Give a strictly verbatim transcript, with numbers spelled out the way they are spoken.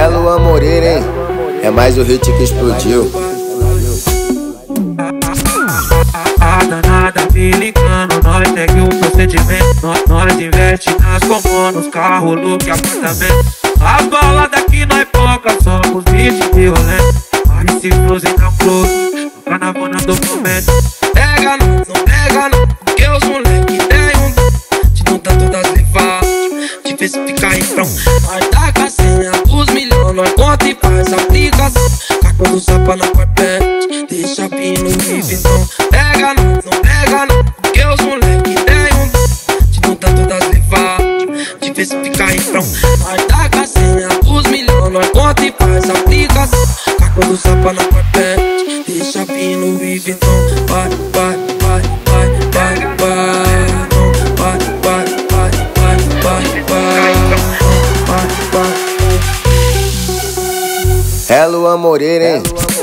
É Luan Moreira, hein? É mais o hit que explodiu. A danada me ligando, nós segue o procedimento. Nós, nós investe nas comunas, nos carros, look, apartamento. As baladas aqui nós foca, somos vídeos violentos. Aí se cruze na close, toca na bona do momento. Pega não, não pega não, porque os moleque tem um dom de não dar todas levar, de ver se ficar então. Nós tá com a senha dos milhões, nós conta e faz aplicação. Cartão do sapa na carpete, deixa pino e vitão. Pega não, não pega não, porque os moleque tem um dom de não dar todas levar, de ver se ficar então. Nós tá com a senha dos milhões, nós conta e faz aplicação. Cartão do sapa na carpete, deixa pino e vitão. Vai, vai, vai, vai, vai, vai, vai, vai, vai, vai, vai, vai, vai, vai. É Luan Moreira, hein?